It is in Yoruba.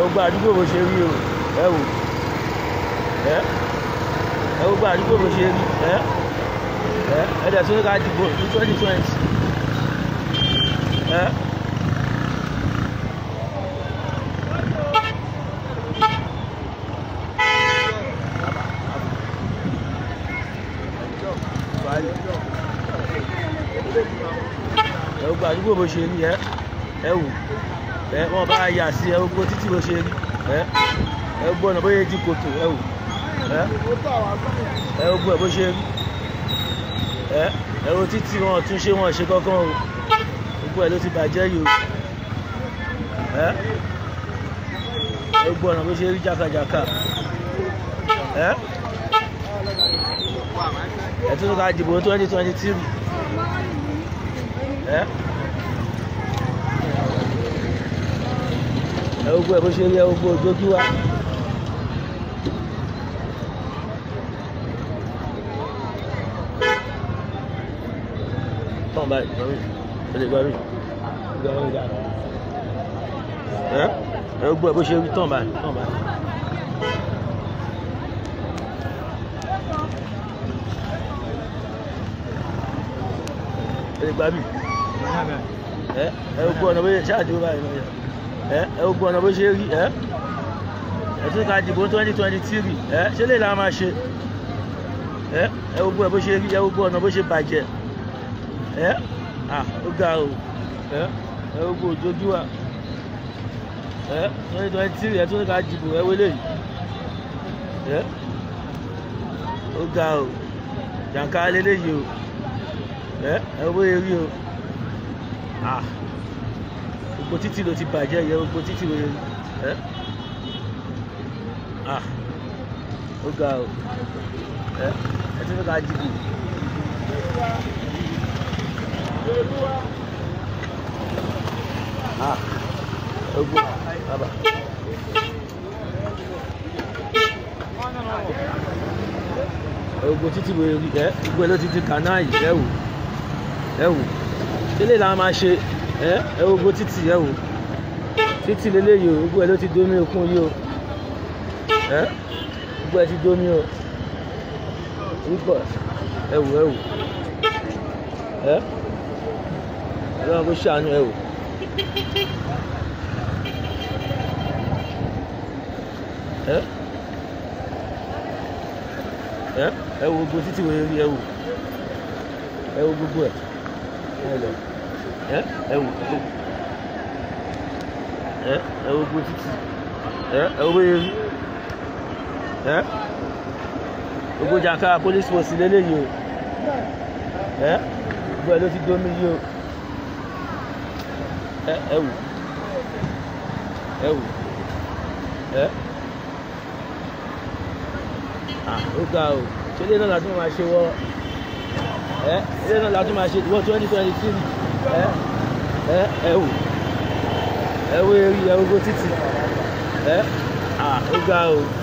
gbogbo àdúgbò bó ṣe rí o ẹ wò ẹ gbogbo àdúgbò bó ṣe rí ẹ dẹ̀ tún ní ká dìbò ní 2020 ẹ. gbogbo àdúgbò bó ṣe rí ẹ wò wọn bá yà sí gbogbo títí bó ṣe rí gbogbo ọ̀nà bóyá di kòtò ẹ wò gbogbo ẹ̀ bó ṣe rí wo títí wọn tún ṣe wọn ṣe kankan o gbogbo ẹ̀ ló ti bàjẹ́ yìí o gbogbo ọ̀nà bó ṣe rí jákàjáká ẹ tún ká dìbò 2023 gbogbo ẹ̀ bó ṣe rí gbogbo òjòjú wa. Tán báyìí gbogbo ẹ̀ bó ṣe rí tán báyìí. Gbogbo ọ̀nà bó ṣe ṣáàdì báyìí gbogbo ọ̀nà bó ṣe rí tún ká dìbò 2023 ṣé lè la máa ṣe gbogbo ẹ̀ bó ṣe rí gbogbo ọ̀nà bó ṣe bàjẹ́ ó ga o gbogbo òjòjú wa 2023 tún ká dìbò wọlé yìí ó ga o jàǹkà lélẹ́yìí o bó ṣe rí o gbogbo títì ló ti bàjẹ́ yẹ gbogbo títì ló yẹ ó ga o tún ká dìbò. Gbogbo títí wo gbogbo ló ti di kanáà yìí ẹ wò ṣé lè la máa ṣe gbogbo títì títì lélẹ́yìí o gbogbo ẹ ló ti domi òkun yìí o gbogbo ẹ ti domi o wípọ̀ ẹ wò ọlọ́run kó ṣàánú ẹ wò. Ẹ wo gbogbo títì wo rí ẹ wò gbogbo ẹ wò gbogbo títì wo rí gbogbo jàǹkà police post lélẹ́yìí o gbogbo ẹ ló ti domi yìí o ẹ wò ó ga o ṣé ilé náà la tún máa ṣe ilé náà la tún máa ṣe 2023 ẹ wò eré gbogbo títì ó ga o.